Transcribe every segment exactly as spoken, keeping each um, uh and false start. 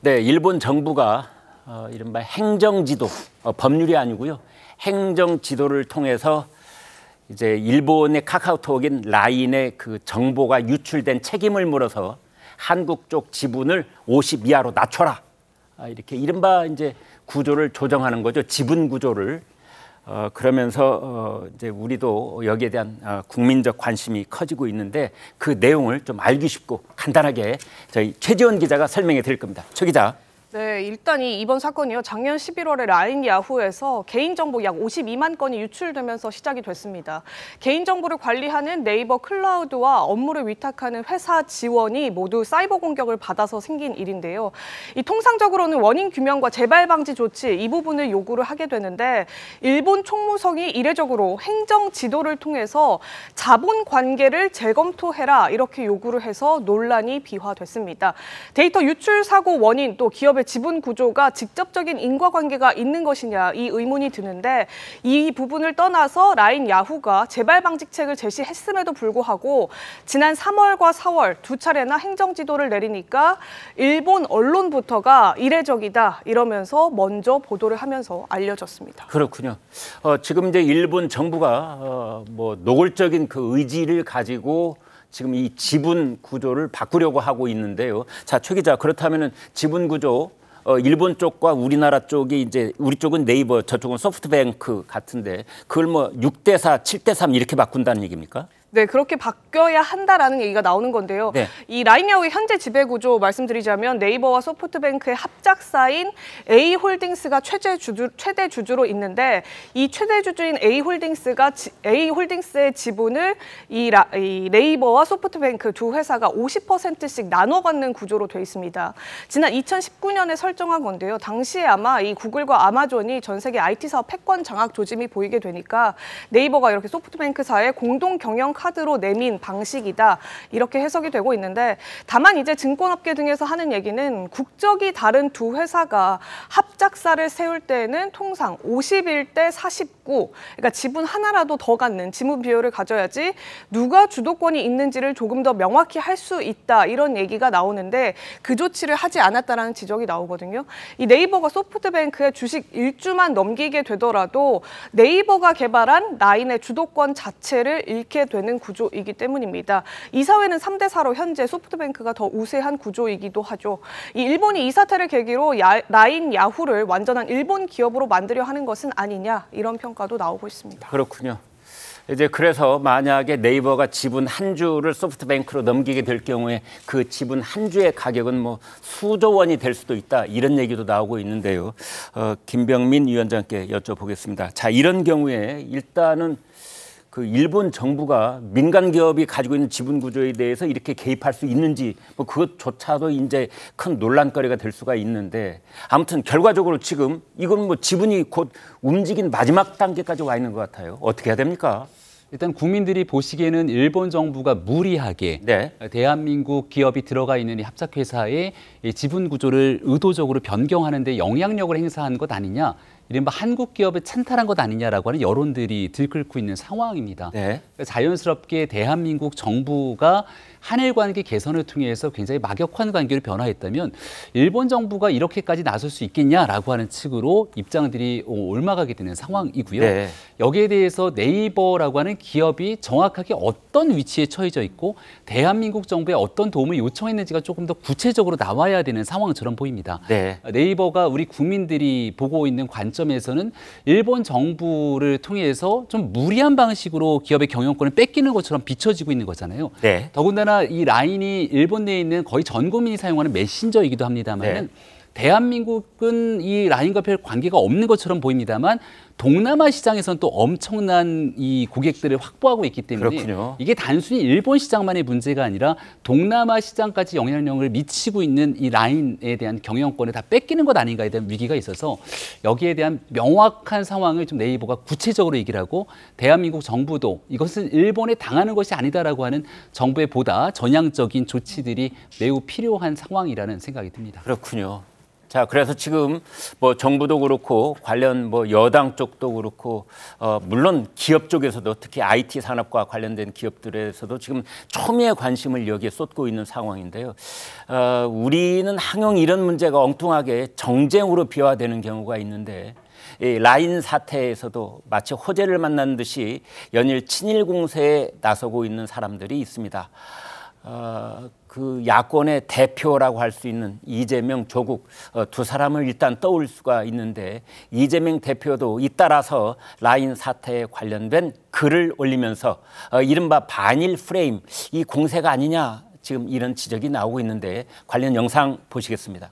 네, 일본 정부가 어, 이른바 행정지도, 어, 법률이 아니고요. 행정지도를 통해서 이제 일본의 카카오톡인 라인의 그 정보가 유출된 책임을 물어서 한국 쪽 지분을 오십 이하로 낮춰라. 아, 이렇게 이른바 이제 구조를 조정하는 거죠. 지분 구조를. 어, 그러면서 어, 이제 우리도 여기에 대한 어, 국민적 관심이 커지고 있는데 그 내용을 좀 알기 쉽고 간단하게 저희 최지원 기자가 설명해 드릴 겁니다. 최 기자. 네, 일단 이 이번 사건이요. 작년 십일월에 라인 야후에서 개인정보 약 오십이만 건이 유출되면서 시작이 됐습니다. 개인정보를 관리하는 네이버 클라우드와 업무를 위탁하는 회사 지원이 모두 사이버 공격을 받아서 생긴 일인데요. 이 통상적으로는 원인 규명과 재발 방지 조치 이 부분을 요구를 하게 되는데 일본 총무성이 이례적으로 행정 지도를 통해서 자본 관계를 재검토해라 이렇게 요구를 해서 논란이 비화됐습니다. 데이터 유출 사고 원인 또 기업의 지분 구조가 직접적인 인과관계가 있는 것이냐 이 의문이 드는데 이 부분을 떠나서 라인 야후가 재발 방지책을 제시했음에도 불구하고 지난 삼월과 사월 두 차례나 행정 지도를 내리니까 일본 언론부터가 이례적이다 이러면서 먼저 보도를 하면서 알려졌습니다. 그렇군요. 어, 지금 이제 일본 정부가 어, 뭐 노골적인 그 의지를 가지고 지금 이 지분 구조를 바꾸려고 하고 있는데요. 자, 최 기자, 그렇다면은 지분 구조 어, 일본 쪽과 우리나라 쪽이 이제 우리 쪽은 네이버, 저쪽은 소프트뱅크 같은데 그걸 뭐 육 대 사, 칠 대 삼 이렇게 바꾼다는 얘기입니까? 네, 그렇게 바뀌어야 한다라는 얘기가 나오는 건데요. 네. 이 라인야후의 현재 지배구조 말씀드리자면 네이버와 소프트뱅크의 합작사인 A홀딩스가 최대 주주, 최대 주주로 있는데 이 최대 주주인 A홀딩스가 지, A홀딩스의 지분을 이, 라, 이 네이버와 소프트뱅크 두 회사가 오십 퍼센트씩 나눠 갖는 구조로 돼 있습니다. 지난 이천십구 년에 설정한 건데요. 당시에 아마 이 구글과 아마존이 전 세계 아이티 사업 패권 장악 조짐이 보이게 되니까 네이버가 이렇게 소프트뱅크사의 공동 경영 카드로 내민 방식이다 이렇게 해석이 되고 있는데 다만 이제 증권업계 등에서 하는 얘기는 국적이 다른 두 회사가 합작사를 세울 때는 통상 오십일 대 사십구 그러니까 지분 하나라도 더 갖는 지분 비율을 가져야지 누가 주도권이 있는지를 조금 더 명확히 할 수 있다 이런 얘기가 나오는데 그 조치를 하지 않았다라는 지적이 나오거든요. 이 네이버가 소프트뱅크의 주식 일 주만 넘기게 되더라도 네이버가 개발한 라인의 주도권 자체를 잃게 되는 구조이기 때문입니다. 이 사회는 삼 대 사로 현재 소프트뱅크가 더 우세한 구조이기도 하죠. 이 일본이 이 사태를 계기로 야, 라인 야후를 완전한 일본 기업으로 만들려 하는 것은 아니냐 이런 평가도 나오고 있습니다. 그렇군요. 이제 그래서 만약에 네이버가 지분 한 주를 소프트뱅크로 넘기게 될 경우에 그 지분 한 주의 가격은 뭐 수조 원이 될 수도 있다 이런 얘기도 나오고 있는데요. 어, 김병민 위원장께 여쭤보겠습니다. 자, 이런 경우에 일단은 그 일본 정부가 민간 기업이 가지고 있는 지분 구조에 대해서 이렇게 개입할 수 있는지 뭐 그것조차도 이제 큰 논란거리가 될 수가 있는데 아무튼 결과적으로 지금 이건 뭐 지분이 곧 움직인 마지막 단계까지 와 있는 것 같아요. 어떻게 해야 됩니까? 일단 국민들이 보시기에는 일본 정부가 무리하게 네. 대한민국 기업이 들어가 있는 이 합작회사의 지분 구조를 의도적으로 변경하는 데 영향력을 행사한 것 아니냐. 이른바 한국 기업을 찬탈한 것 아니냐라고 하는 여론들이 들끓고 있는 상황입니다. 네. 자연스럽게 대한민국 정부가 한일 관계 개선을 통해서 굉장히 막역한 관계로 변화했다면 일본 정부가 이렇게까지 나설 수 있겠냐라고 하는 측으로 입장들이 옮아가게 되는 상황이고요. 네. 여기에 대해서 네이버라고 하는 기업이 정확하게 어떤 위치에 처해져 있고 대한민국 정부에 어떤 도움을 요청했는지가 조금 더 구체적으로 나와야 되는 상황처럼 보입니다. 네. 네이버가 우리 국민들이 보고 있는 관점에서는 일본 정부를 통해서 좀 무리한 방식으로 기업의 경영권을 뺏기는 것처럼 비춰지고 있는 거잖아요. 네. 더군다나 이 라인이 일본 내에 있는 거의 전 국민이 사용하는 메신저이기도 합니다만 네. 대한민국은 이 라인과 별 관계가 없는 것처럼 보입니다만 동남아 시장에서는 또 엄청난 이 고객들을 확보하고 있기 때문에 그렇군요. 이게 단순히 일본 시장만의 문제가 아니라 동남아 시장까지 영향력을 미치고 있는 이 라인에 대한 경영권을 다 뺏기는 것 아닌가에 대한 위기가 있어서 여기에 대한 명확한 상황을 좀 네이버가 구체적으로 얘기를 하고 대한민국 정부도 이것은 일본에 당하는 것이 아니다라고 하는 정부의 보다 전향적인 조치들이 매우 필요한 상황이라는 생각이 듭니다. 그렇군요. 자, 그래서 지금 뭐 정부도 그렇고 관련 뭐 여당 쪽도 그렇고 어, 물론 기업 쪽에서도 특히 아이티 산업과 관련된 기업들에서도 지금 초미의 관심을 여기에 쏟고 있는 상황인데요. 어, 우리는 항용 이런 문제가 엉뚱하게 정쟁으로 비화되는 경우가 있는데 이 라인 사태에서도 마치 호재를 만난 듯이 연일 친일 공세에 나서고 있는 사람들이 있습니다. 어, 그 야권의 대표라고 할 수 있는 이재명, 조국 어, 두 사람을 일단 떠올 수가 있는데 이재명 대표도 잇따라서 라인 사태에 관련된 글을 올리면서 어, 이른바 반일 프레임, 이 공세가 아니냐 지금 이런 지적이 나오고 있는데 관련 영상 보시겠습니다.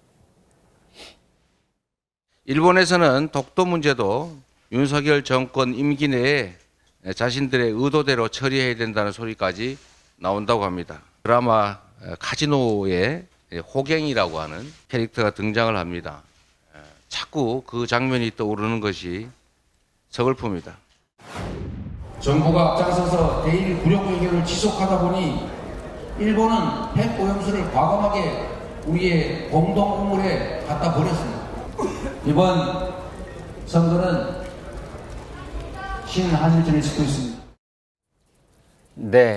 일본에서는 독도 문제도 윤석열 정권 임기 내에 자신들의 의도대로 처리해야 된다는 소리까지 나온다고 합니다. 드라마 카지노의 호갱이라고 하는 캐릭터가 등장을 합니다. 자꾸 그 장면이 떠오르는 것이 서글픕니다. 정부가 앞장서서 대일 굴욕 외교를 지속하다 보니 일본은 핵 오염수를 과감하게 우리의 공동 우물에 갖다 버렸습니다. 이번 선거는 신한일전을 짓고 있습니다. 네,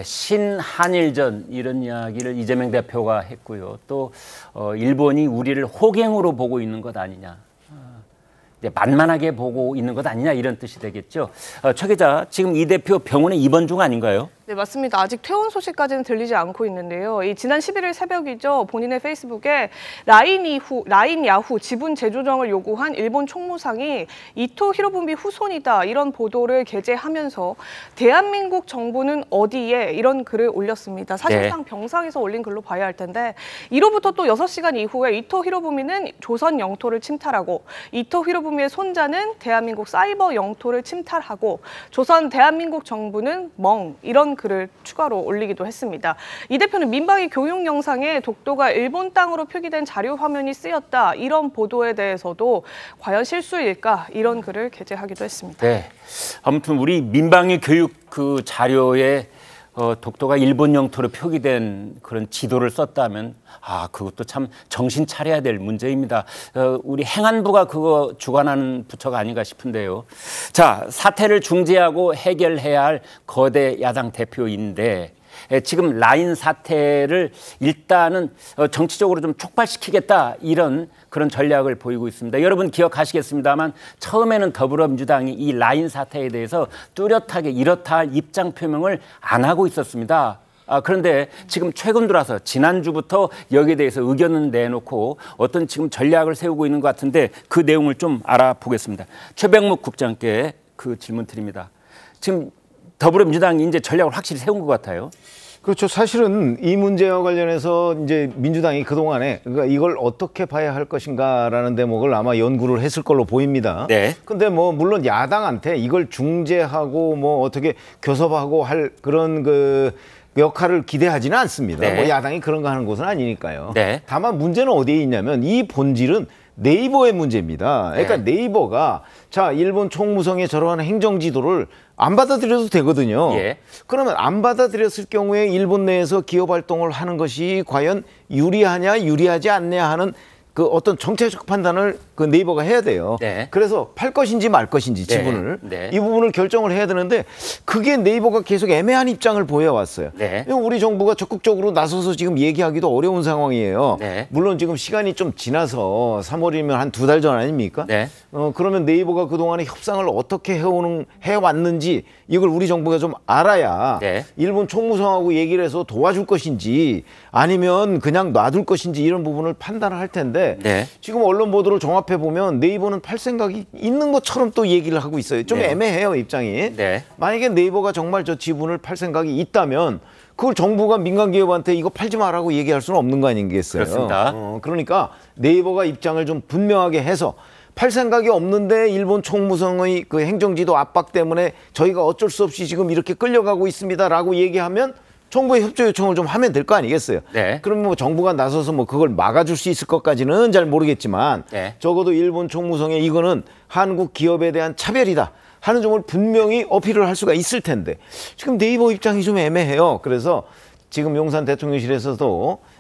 신한일전 이런 이야기를 이재명 대표가 했고요. 또 어, 일본이 우리를 호갱으로 보고 있는 것 아니냐. 어, 이제 만만하게 보고 있는 것 아니냐 이런 뜻이 되겠죠. 어, 최 기자, 지금 이 대표 병원에 입원 중 아닌가요? 네, 맞습니다. 아직 퇴원 소식까지는 들리지 않고 있는데요. 이 지난 십일 일 새벽이죠. 본인의 페이스북에 라인 이후, 라인 야후 지분 재조정을 요구한 일본 총무상이 이토 히로부미 후손이다 이런 보도를 게재하면서 대한민국 정부는 어디에 이런 글을 올렸습니다. 사실상 네. 병상에서 올린 글로 봐야 할 텐데 이로부터 또 여섯 시간 이후에 이토 히로부미는 조선 영토를 침탈하고 이토 히로부미의 손자는 대한민국 사이버 영토를 침탈하고 조선 대한민국 정부는 멍 이런 글을 추가로 올리기도 했습니다. 이 대표는 민방위 교육 영상에 독도가 일본 땅으로 표기된 자료 화면이 쓰였다 이런 보도에 대해서도 과연 실수일까 이런 글을 게재하기도 했습니다. 네, 아무튼 우리 민방위 교육 그 자료에 어, 독도가 일본 영토로 표기된 그런 지도를 썼다면 아 그것도 참 정신 차려야 될 문제입니다. 어, 우리 행안부가 그거 주관하는 부처가 아닌가 싶은데요. 자, 사태를 중재하고 해결해야 할 거대 야당 대표인데 에, 지금 라인 사태를 일단은 어, 정치적으로 좀 촉발시키겠다 이런 그런 전략을 보이고 있습니다. 여러분 기억하시겠습니다만 처음에는 더불어민주당이 이 라인 사태에 대해서 뚜렷하게 이렇다 할 입장 표명을 안 하고 있었습니다. 아, 그런데 지금 최근 들어서 지난주부터 여기에 대해서 의견을 내놓고 어떤 지금 전략을 세우고 있는 것 같은데 그 내용을 좀 알아보겠습니다. 최병묵 국장께 그 질문 드립니다. 지금 더불어민주당이 이제 전략을 확실히 세운 것 같아요. 그렇죠. 사실은 이 문제와 관련해서 이제 민주당이 그동안에 그러니까 이걸 어떻게 봐야 할 것인가라는 대목을 아마 연구를 했을 걸로 보입니다. 네. 근데 뭐 물론 야당한테 이걸 중재하고 뭐 어떻게 교섭하고 할 그런 그 역할을 기대하지는 않습니다. 네. 뭐 야당이 그런 거 하는 것은 아니니까요. 네. 다만 문제는 어디에 있냐면 이 본질은 네이버의 문제입니다. 그러니까 네. 네이버가 자 일본 총무성의 저러한 행정지도를 안 받아들여도 되거든요. 예. 그러면 안 받아들였을 경우에 일본 내에서 기업 활동을 하는 것이 과연 유리하냐 유리하지 않냐 하는 그 어떤 정책적 판단을 그 네이버가 해야 돼요. 네. 그래서 팔 것인지 말 것인지 지분을 네. 네. 이 부분을 결정을 해야 되는데 그게 네이버가 계속 애매한 입장을 보여왔어요. 네. 우리 정부가 적극적으로 나서서 지금 얘기하기도 어려운 상황이에요. 네. 물론 지금 시간이 좀 지나서 삼월이면 한 두 달 전 아닙니까? 네. 어, 그러면 네이버가 그동안에 협상을 어떻게 해오는, 해왔는지 이걸 우리 정부가 좀 알아야 네. 일본 총무성하고 얘기를 해서 도와줄 것인지 아니면 그냥 놔둘 것인지 이런 부분을 판단을 할 텐데 네. 지금 언론 보도를 종합해 보면 네이버는 팔 생각이 있는 것처럼 또 얘기를 하고 있어요. 좀 네. 애매해요 입장이. 네. 만약에 네이버가 정말 저 지분을 팔 생각이 있다면 그걸 정부가 민간 기업한테 이거 팔지 마라고 얘기할 수는 없는 거 아니겠어요. 그렇습니다. 어, 그러니까 네이버가 입장을 좀 분명하게 해서 팔 생각이 없는데 일본 총무성의 그 행정지도 압박 때문에 저희가 어쩔 수 없이 지금 이렇게 끌려가고 있습니다라고 얘기하면 정부의 협조 요청을 좀 하면 될 거 아니겠어요? 네. 그럼 뭐 정부가 나서서 뭐 그걸 막아줄 수 있을 것까지는 잘 모르겠지만 네. 적어도 일본 총무성에 이거는 한국 기업에 대한 차별이다 하는 점을 분명히 어필을 할 수가 있을 텐데 지금 네이버 입장이 좀 애매해요. 그래서 지금 용산 대통령실에서도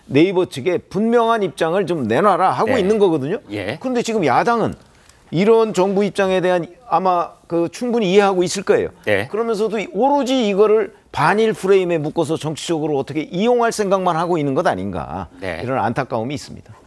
네이버 측에 분명한 입장을 좀 내놔라 하고 네. 있는 거거든요. 예. 그런데 지금 야당은 이런 정부 입장에 대한 아마 그 충분히 이해하고 있을 거예요. 네. 그러면서도 오로지 이거를 반일 프레임에 묶어서 정치적으로 어떻게 이용할 생각만 하고 있는 것 아닌가. 네. 이런 안타까움이 있습니다.